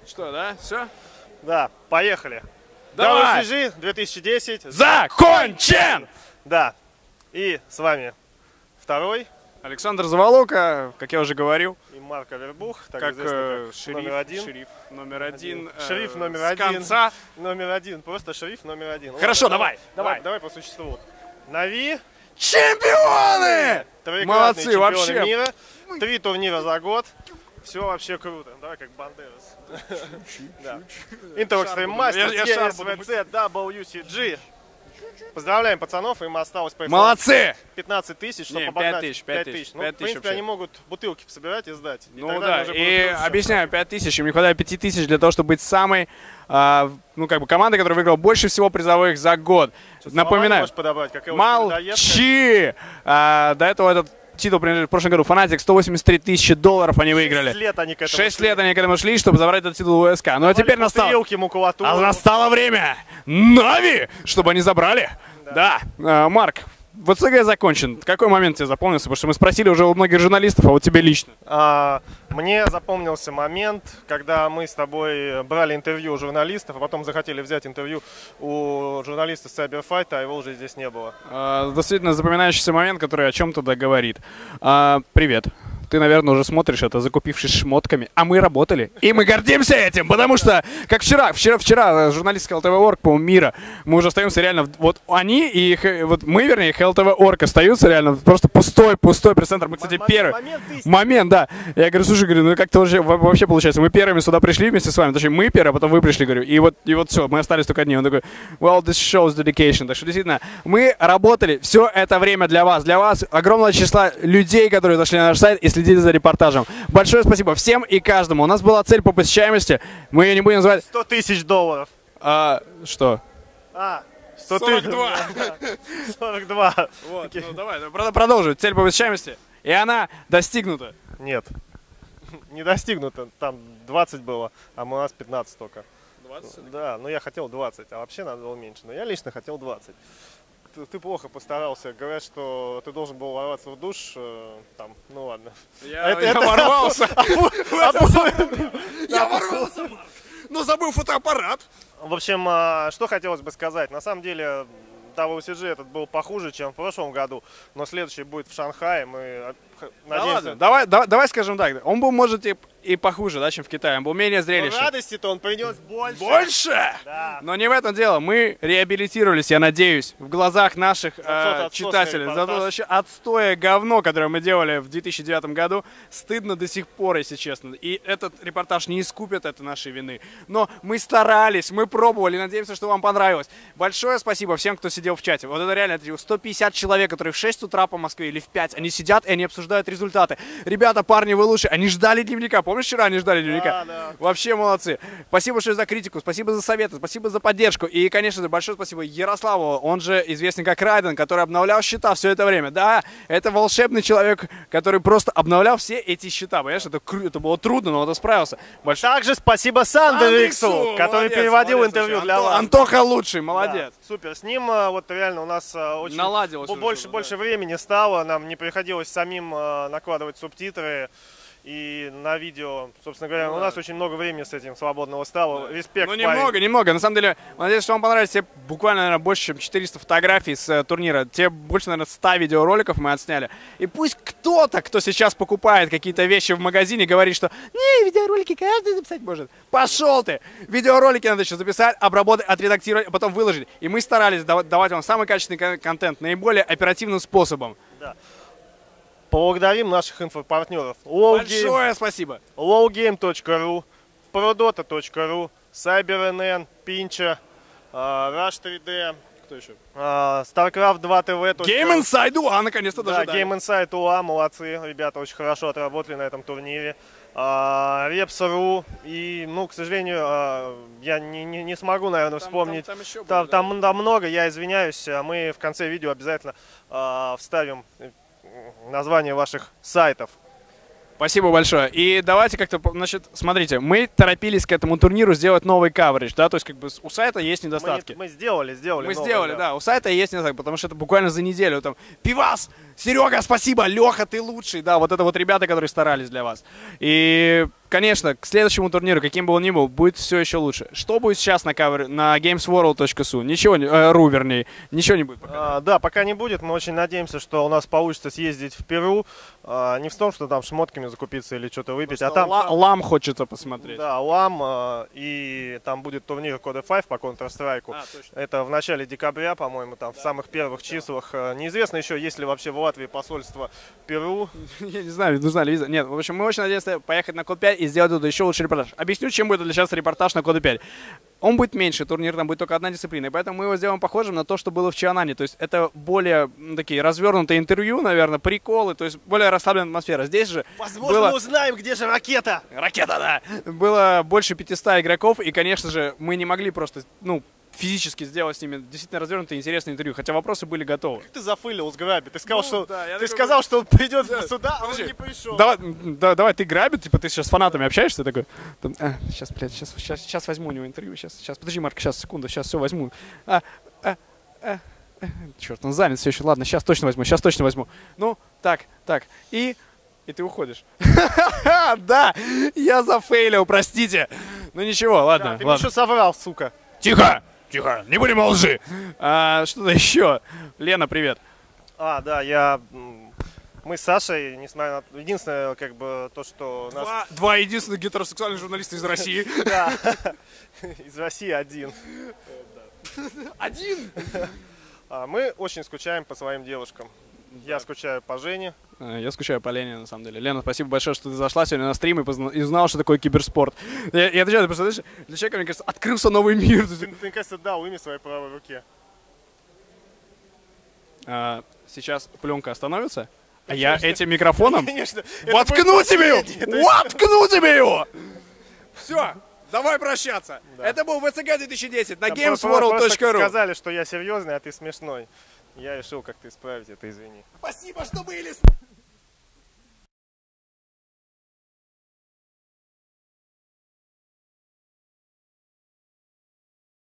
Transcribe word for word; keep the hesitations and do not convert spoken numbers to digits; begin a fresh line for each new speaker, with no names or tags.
Что, да? Все?
Да, поехали.
Давай!
дабл ю си джи две тысячи десять.
Закончен!
Да. И с вами второй.
Александр Заволока, как я уже говорил.
И Марк Авербух, так
как,
известный,
э,
как
шериф,
номер один.
шериф номер один. Э,
Шериф номер
с
один.
конца.
Номер один. Просто шериф номер один.
Хорошо,
Ладно,
давай, давай.
Давай, давай по существу. Нави.
Чемпионы!
Трехкратные
Молодцы,
чемпионы
вообще.
мира. Три турнира за год. Все вообще круто. Давай как Бандерас. Интер Экстрим Мастер,
Я- я
эс вэ цэ, дабл ю си джи. Поздравляем пацанов, им осталось по
Молодцы!
пятнадцать тысяч, чтобы
Не,
попадать.
пять тысяч, пять тысяч,
Ну,
пять
в
тысяч
принципе,
вообще.
они могут бутылки собирать и сдать. И
Ну
тогда
да,
они уже будут
и
лучше, чем
объясняю, пять тысяч, им не хватает пяти тысяч для того, чтобы быть самой, а, ну как бы, командой, которая выиграла больше всего призовых за год.
Что,
Напоминаю,
слова не можешь подобрать, как Элочка Людоедка?
молчи! А, до этого этот титул принадлежит в прошлом году Фанатик, сто восемьдесят три тысячи долларов они выиграли.
Шесть лет они к этому
Шесть
шли.
лет они к этому шли, чтобы забрать этот титул у СК. Ну а теперь настало,
Бутылки, макулатуру.
а настало время Нави, чтобы они забрали. Да, А, Марк, вэ цэ гэ закончен. Какой момент тебе запомнился? Потому что мы спросили уже у многих журналистов, а вот тебе лично.
А, мне запомнился момент, когда мы с тобой брали интервью у журналистов, а потом захотели взять интервью у журналиста Cyberfight, а его уже здесь не было.
А, действительно запоминающийся момент, который о чем-то да говорит. А, привет. Ты, наверное, уже смотришь это, закупившись шмотками, а мы работали, и мы гордимся этим, потому что, как вчера, вчера, вчера, журналистка эл тэ вэ Орг, по-моему, мира, мы уже остаемся реально, вот они и их, вот мы, вернее, их эл тэ вэ Орг остаются реально просто пустой, пустой пресс-центр. Мы, кстати,
Момент-
первый.
момент истины.
Момент, да. Я говорю, слушай, говорю, ну как-то вообще, во- вообще получается, мы первыми сюда пришли вместе с вами, точнее, мы первые, а потом вы пришли, говорю, и вот, и вот все, мы остались только одни. Он такой, well, this shows dedication. Так что, действительно, мы работали все это время для вас, для вас огромного числа людей, которые зашли на наш сайт и следили за репортажем. Большое спасибо всем и каждому. У нас была цель по посещаемости, мы ее не будем называть...
сто тысяч долларов.
А, что?
А, сто
сорок
тысяч.
два.
сорок два.
Вот,
Окей.
ну давай, прод- продолжим. Цель по посещаемости, и она достигнута.
Нет, не достигнуто. Там двадцать было, а у нас пятнадцать только.
двадцать?
Да, но я хотел двадцать, а вообще надо было меньше. Но я лично хотел двадцать. Ты, ты плохо постарался. Говорят, что ты должен был ворваться в душ. э, там, ну ладно.
Я,
Это-
я
это-
ворвался.
А пу-
Я ворвался, Марк. Но забыл фотоаппарат.
В общем, а, что хотелось бы сказать. На самом деле, дабл ю си джи этот был похуже, чем в прошлом году. Но следующий будет в Шанхае. Мы а, х-
Да
надеемся...
ладно, давай, давай, давай скажем так. Он был, может, и, и похуже, да, чем в Китае. Он был менее
Но
зрелищный.
радости-то он принес больше.
Больше?
Да.
Но не в этом дело. Мы реабилитировались, я надеюсь, в глазах наших
тот
э,
отсосный
читателей. За то
репортаж.
вообще отстое говно, которое мы делали в две тысячи девятом году. Стыдно до сих пор, если честно. И этот репортаж не искупит это нашей вины. Но мы старались, мы пробовали. Надеемся, что вам понравилось. Большое спасибо всем, кто сидел в чате. Вот это реально это сто пятьдесят человек, которые в шесть утра по Москве или в пять, они сидят и они обсуждают результаты. Ребята, парни, вы лучше. Они ждали дневника. Помнишь, вчера они ждали дневника?
Да, да.
Вообще молодцы. Спасибо большое за критику, спасибо за советы, спасибо за поддержку. И, конечно же, большое спасибо Ярославу, он же известный как Райден, который обновлял счета все это время. Да, это волшебный человек, который просто обновлял все эти счета. Понимаешь, это, кру- это было трудно, но он справился. Большое
Также спасибо Сандериксу,
Андрексу,
который
молодец,
переводил
молодец,
интервью
вообще.
для
Анто-
вас.
Антоха лучший, молодец.
Да, супер. С ним а, вот реально у нас а, очень
Наладилось
бо-
уже
больше,
что-то,
больше
да.
времени стало. Нам не приходилось самим а, накладывать субтитры. И на видео, собственно говоря,
Ну
у
да.
нас очень много времени с этим свободного стало. Респект.
Ну,
Вай.
немного, немного. На самом деле, надеюсь, что вам понравилось. Тебе буквально, наверное, больше, чем четыреста фотографий с э, турнира. Тебе больше, наверное, ста видеороликов мы отсняли. И пусть кто-то, кто сейчас покупает какие-то вещи в магазине, говорит, что не, видеоролики каждый записать может. Пошел ты! Видеоролики надо еще записать, обработать, отредактировать, а потом выложить. И мы старались давать, давать вам самый качественный кон- контент наиболее оперативным способом.
Поблагодарим наших инфопартнеров. Lowgame,
Большое спасибо.
lowgame точка ру, продота точка ру, CyberNN, Pincha, а, Rush три дэ,
Кто еще?
а, StarCraft два тэ вэ.
Game Inside два, наконец-то
Да,
даже. дали.
Game Insight УА, молодцы, ребята очень хорошо отработали на этом турнире. Репс точка ру и, ну, к сожалению, а, я не, не, не смогу, наверное,
Там-
вспомнить.
там- там еще
Там,
было, да?
там, там много, я извиняюсь, а мы в конце видео обязательно а, вставим э, название ваших сайтов.
Спасибо большое. И давайте как-то, значит, смотрите, мы торопились к этому турниру сделать новый каверидж, да, то есть как бы у сайта есть
Мы,
недостатки.
мы сделали, сделали.
Мы
новое,
сделали, да. У сайта есть недостатки, потому что это буквально за неделю. Там, Пивас, Серега, спасибо, Леха, ты лучший, да, вот это вот ребята, которые старались для вас. И конечно, к следующему турниру, каким бы он ни был, будет все еще лучше. Что будет сейчас на кавере, на gamesworld точка су? Ничего не, э, ру, вернее, ничего не будет пока.
А, да, пока не будет. Мы очень надеемся, что у нас получится съездить в Перу. А, не в том, что там шмотками закупиться или что-то выпить, а там...
Ла- лам хочется посмотреть.
Да, лам, а, и там будет турнир Кода пять по Counter-Strike.
А, точно.
Это в начале декабря, по-моему, там да. В самых первых числах. Неизвестно еще, есть ли вообще в Латвии посольство Перу.
Я не знаю, нужна ли виза. Нет, в общем, мы очень надеемся поехать на Код пять и сделать тут еще лучший репортаж. Объясню, чем будет для сейчас репортаж на Кода пять. Он будет меньше, турнир там будет только одна дисциплина, и поэтому мы его сделаем похожим на то, что было в Чианане. То есть это более ну, такие развернутые интервью, наверное, приколы, то есть более расслабленная атмосфера. Здесь же
Возможно,
было...
мы узнаем, где же ракета.
Ракета, да! Было больше пятисот игроков, и, конечно же, мы не могли просто, ну, физически сделать с ними действительно развернутое и интересное интервью, хотя вопросы были готовы.
Как ты зафейлил с Граби? Ты сказал,
ну,
что
да,
ты
такой...
сказал, что он придет
да.
сюда, а
Подожди.
он не пришел.
Давай, да, давай, ты Граби, типа ты сейчас с фанатами общаешься, такой, там, а, сейчас, блядь, сейчас, сейчас, сейчас возьму у него интервью, сейчас, сейчас, подожди, Марк, сейчас, секунду, сейчас все возьму. А, а, а, а. Черт, он занят все еще, ладно, сейчас точно возьму, сейчас точно возьму. Ну, так, так, и... И ты уходишь. Да, я зафейлил, простите. Ну ничего, ладно.
Да, ты мне еще соврал, сука.
Тихо, тихо, не будем о лжи. А, что-то еще. Лена, привет.
А, да, я... Мы с Сашей, несмотря на... Единственное, как бы, то, что... Нас...
Два, два единственных гетеросексуальных журналиста из России.
Да, из России один.
Один?
Мы очень скучаем по своим девушкам. Я скучаю по Жене.
Я скучаю по Лене, на самом деле. Лена, спасибо большое, что ты зашла сегодня на стрим и, позна... и узнала, что такое киберспорт. Я, я отвечаю, ты представляешь, для человека, мне кажется, открылся новый мир.
Ты, мне кажется, дал имя своей правой руке.
А, сейчас пленка остановится, а я этим микрофоном
Конечно,
воткну тебе его! Воткну тебе его! Все, давай прощаться. Да. Это был ВЦК две тысячи десять на gamesworld точка ру.
Сказали, что я серьезный, а ты смешной. Я решил как-то исправить это, извини.
Спасибо, что были.